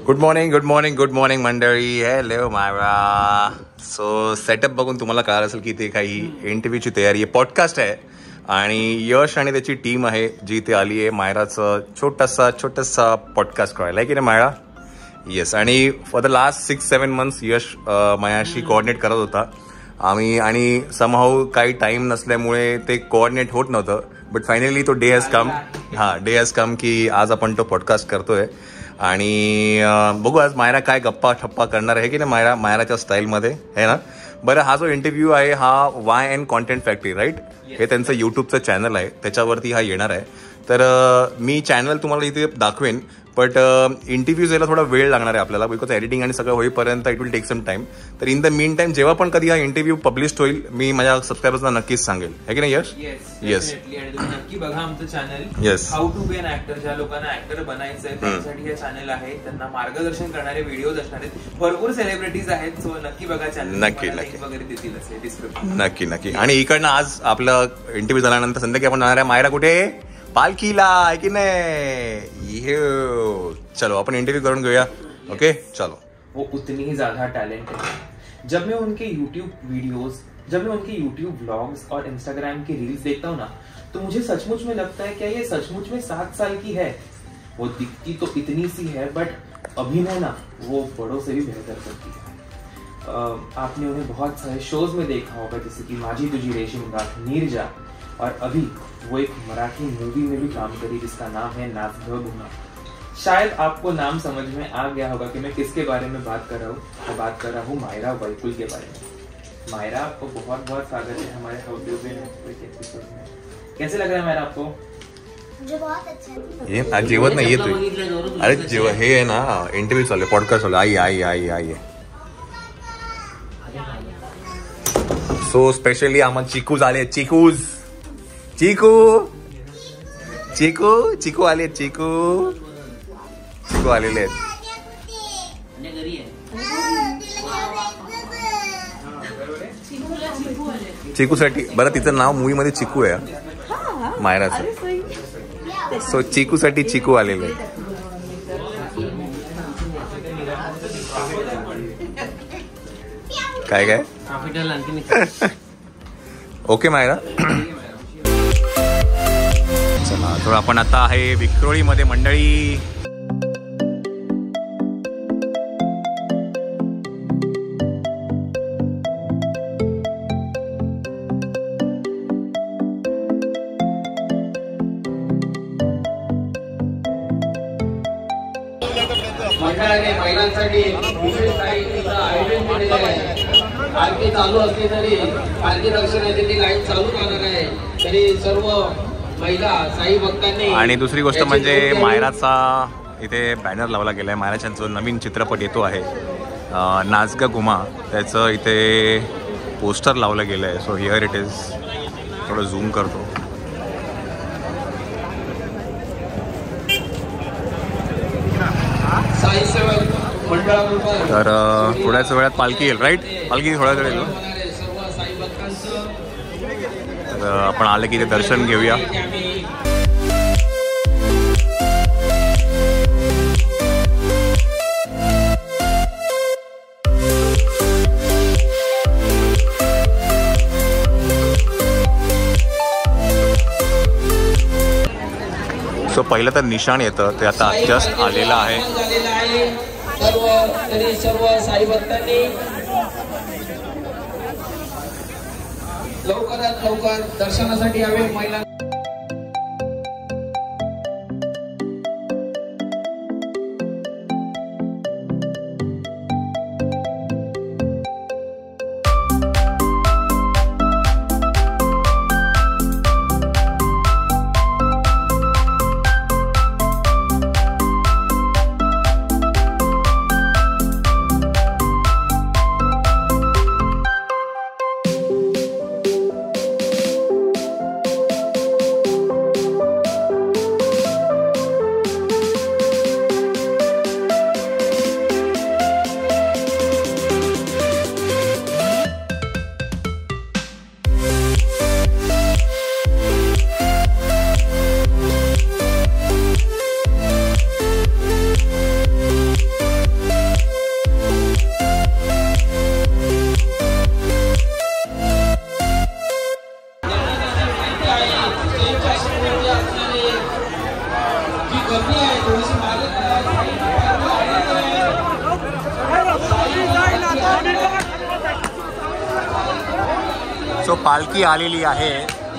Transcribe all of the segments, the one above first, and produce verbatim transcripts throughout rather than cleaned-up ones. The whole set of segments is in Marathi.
Good morning good morning good morning मंडळी. हॅलो मायरा. सो सेटअप बघून तुम्हाला कळलं असेल की ते काही इंटरव्ह्यूची तयारी आहे, पॉडकास्ट आहे आणि यश आणि त्याची टीम आहे जी इथे आली आहे मायराचं छोटासा छोटासा पॉडकास्ट करायला, आहे की नाही मायरा? येस. आणि for the last six seven months Yash मायाशी कोऑर्डिनेट करत होता आम्ही, आणि समहाऊ काही टाईम नसल्यामुळे ते कोऑर्डिनेट होत नव्हतं. बट फायनली तो डे हॅज कम. हां, डे हॅज कम की आज आपण तो पॉडकास्ट करतोय. आणि बघू आज मायरा काय गप्पा ठप्पा करणार आहे की नाही मायरा, मायराच्या स्टाईलमध्ये आहे ना. बरं, हा जो इंटरव्ह्यू आहे हा Y N content factory right, हे त्यांचं यूट्यूबचं चॅनल आहे, त्याच्यावरती हा येणार आहे. तर मी चॅनल तुम्हाला इथे दाखवेन, बट इंटरव्ह्यूज यायला थोडा वेळ लागणार आहे आपल्याला, बिकॉज एडिटिंग आणि सगळं होईपर्यंत it will take some time. तर इन द मीन टाईम जेव्हा पण कधी हा इंटरव्ह्यू पब्लिश होईल मी माझ्या सबस्क्रायबर्सना नक्कीच सांगेल, आहे की नाही यश? येस, नक्की बघा आमचं channel. Yes, how to be an actor. ज्या लोकांना ऍक्टर बनायचं आहे त्यांच्यासाठी हे चॅनल आहे, त्यांना मार्गदर्शन करणारे व्हिडिओज असणार आहेत. भरपूर सेलिब्रिटीज आहेत, सो नक्की बघा चॅनल. नक्की नक्की वगैरे देतील असे डिस्क्रिप्शन. नक्की नक्की. आणि इकडनं आज आपलं इंटरव्ह्यू झाल्यानंतर संध्याकाळी आपण जाणार आहे मायरा कुठे, पालखीला, आहे की नाही? चलो अपन इंटरव्यू करून घेऊया. ओके चलो. वो उतनी ही ज्यादा टैलेंट है. जब मैं उनके यूट्यूब वीडियोस, जब मैं उनके यूट्यूब व्लॉग्स और इंस्टाग्राम के रील्स देखता हूँ ना, तो मुझे सचमुच में लगता है क्या ये सचमुच में सात साल की है. वो दिखती तो इतनी सी है, बट अभिनय ना वो बड़ों से भी बेहतर करती है. आपने उन्हें बहुत सारे शोज में देखा होगा, जैसे कि माझी तुझी रेशीमगाठ, नीरजा, और अभी वो एक मराठी मूवी में भी काम करी जिसका नाम है नाच ग घुमा. शायद आपको नाम समझ में आ गया होगा कि मैं किसके बारे में बात कर रहा हूँ. मैं बात कर रहा हूँ मायरा वैकुल के बारे में. मायरा, आपको बहुत बहुत स्वागत है हमारे how to be an episode में. कैसे लग रहा है मायरा आपको? मुझे बहुत अच्छा है. ये आज जेवत नाही येतोय. अरे जेव हे आहे ना, इंटरव्ह्यू चालू आहे, पॉडकास्ट चालू आहे. आई आई आई आई सो स्पेशली आम्हाला चिकूज आले. चिकूज चिकू चिकू चिकू आले. चिकू चिकू आलेले आहेत चिकूसाठी. बरं, तिचं नाव मूवी मध्ये चिकू आहे मायराचं. सो चिकूसाठी चिकू आलेले आहेत. काय काय ओके मायरा. चला, तर आपण आता आहे विक्रोळीमध्ये मंडळी. मंडळाने महिलांसाठी विशेष साहित्याचं आयोजन केलेलं आहे. पालखी चालू असली तरी पालखी दर्शनाची लाईन चालू राहणार आहे. तरी सर्व महिला साई भक्तांनी. आणि दुसरी गोष्ट म्हणजे मायराचा इथे बॅनर लावला गेला आहे. मायराचा जो नवीन चित्रपट येतो आहे नाच ग घुमा, त्याचं इथे पोस्टर लावलं गेलं आहे. So here it is. थोडं झूम करतो. तर थोड्याच वेळात पालखी येईल राईट. पालखी थोड्या वेळ येईल. तर आपण आलं की ते दर्शन घेऊया. सो पहिलं तर निशाण येतं, ते आता जस्ट आलेलं आहे. सर्व तरी सर्व साई भक्तांनी लवकरात लवकर दर्शनासाठी यावे. महिला सो पालखी आलेली आहे.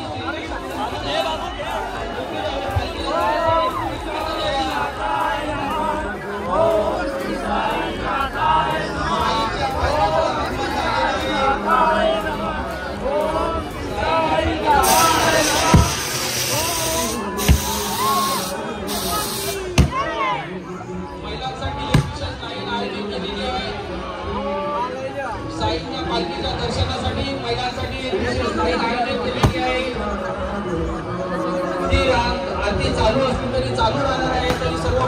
पालखीच्या दर्शनासाठी महिलांसाठी आयोजन केलेली आहे. ती आरती चालू असली तरी चालू राहणार आहे. तरी सर्व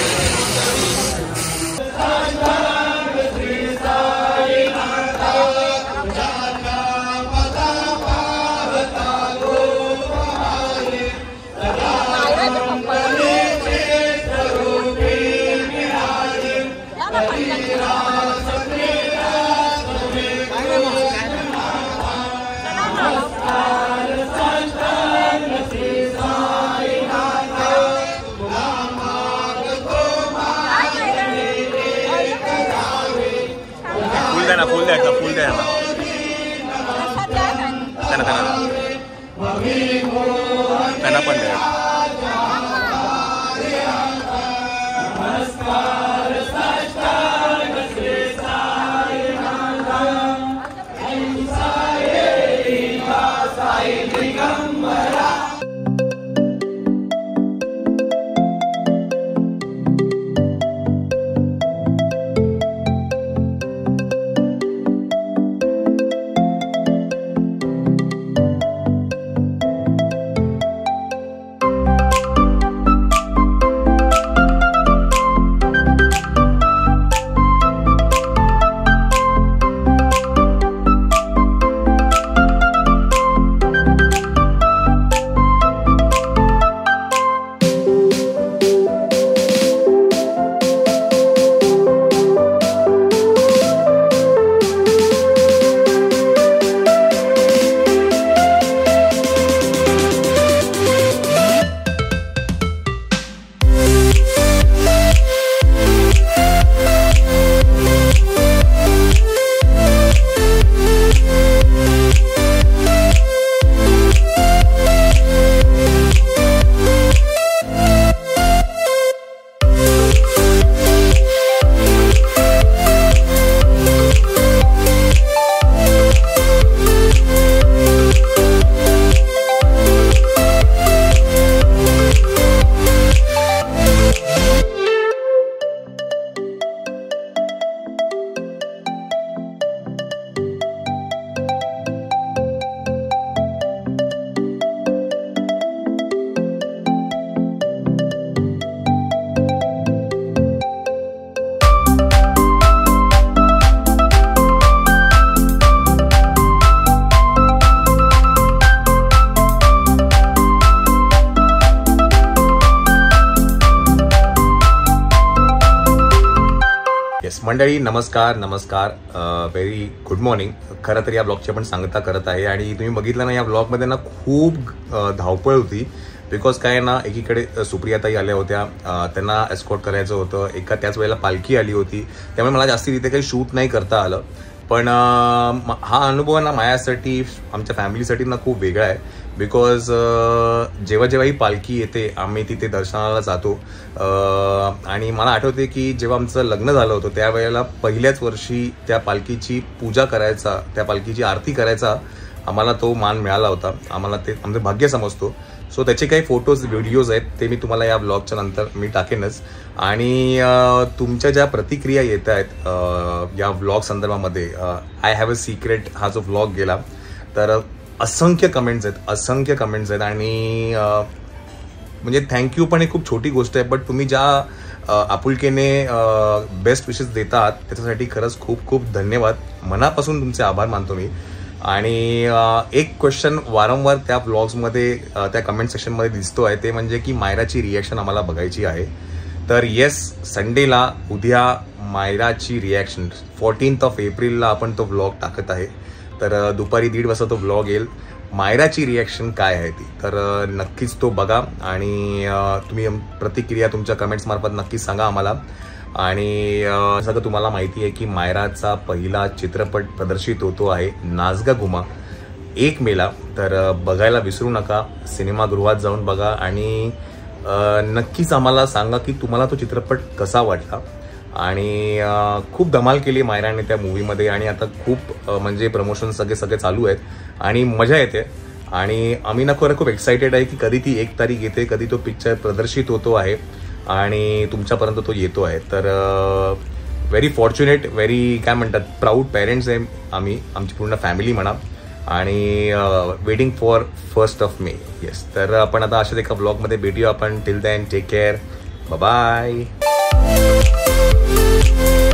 फुल द्या फुल द्या त्यांना त्यांना त्यांना पण द्या. मंडळी नमस्कार नमस्कार व्हेरी गुड मॉर्निंग. खरं तर या ब्लॉगची आपण सांगता करत आहे आणि तुम्ही बघितलं ना या ब्लॉगमध्ये ना खूप धावपळ होती. बिकॉज काय ना एकीकडे सुप्रियाताई आल्या होत्या, त्यांना एस्कॉर्ट करायचं होतं, एका त्याच वेळेला पालखी आली होती, त्यामुळे मला जास्ती तिथे काही शूट नाही करता आलं. पण हा अनुभव ना माझ्यासाठी आमच्या फॅमिलीसाठी ना खूप वेगळा आहे. बिकॉज जेव्हा जेव्हा ही पालखी येते आम्ही तिथे दर्शनाला जातो आणि मला आठवते की जेव्हा आमचं लग्न झालं होतं त्यावेळेला पहिल्याच वर्षी त्या पालखीची पूजा करायचा, त्या पालखीची आरती करायचा आम्हाला तो मान मिळाला होता. आम्हाला ते आमचं भाग्य समजतो. सो त्याचे काही फोटोज व्हिडिओज आहेत ते मी तुम्हाला या ब्लॉगच्या नंतर मी टाकेनच. आणि तुमच्या ज्या प्रतिक्रिया येत आहेत या व्लॉग संदर्भामध्ये, आय हॅव अ सिक्रेट हा जो व्लॉग गेला तर असंख्य कमेंट्स आहेत, असंख्य कमेंट्स आहेत. आणि म्हणजे थँक्यू पण ही खूप छोटी गोष्ट आहे, बट तुम्ही ज्या आपुलकीने बेस्ट विशेस देतात त्याच्यासाठी खरंच खूप खूप धन्यवाद. मनापासून तुमचे आभार मानतो मी. आणि एक क्वेश्चन वारंवार त्या ब्लॉग्समध्ये त्या कमेंट सेक्शनमध्ये दिसतो आहे ते म्हणजे की मायराची रिॲक्शन आम्हाला बघायची आहे. तर येस, संडेला उद्या मायराची रिॲक्शन फोर्टीन्थ ऑफ एप्रिलला आपण तो व्लॉग टाकत आहे. तर दुपारी दीड वाजता तो व्लॉग येईल. मायराची रिॲक्शन काय आहे ती तर नक्कीच तो बघा आणि तुम्ही प्रतिक्रिया तुमच्या कमेंट्समार्फत नक्कीच सांगा आम्हाला. आणि सगळं तुम्हाला माहिती आहे की मायराचा पहिला चित्रपट प्रदर्शित होतो आहे नाच गा घुमा. एक मेला. तर बघायला विसरू नका, सिनेमागृहात जाऊन बघा आणि नक्कीच आम्हाला सांगा की तुम्हाला तो चित्रपट कसा वाटला. आणि खूप धमाल केली मायराने त्या मूवीमध्ये आणि आता खूप म्हणजे प्रमोशन सगळे सगळे चालू आहेत आणि मजा येते. आणि आम्ही ना खरं खूप एक्सायटेड आहे की कधी ती एक तारीख येते, कधी तो पिक्चर प्रदर्शित होतो आहे आणि तुमच्यापर्यंत तो येतो आहे. तर व्हेरी फॉर्च्युनेट, व्हेरी काय म्हणतात प्राऊड पेरेंट्स आहे आम्ही, आमची पूर्ण फॅमिली म्हणा. आणि waiting for first of May. Yes, तर आपण आता अशाच एका ब्लॉगमध्ये भेटूया आपण. Till then take care, bye bye.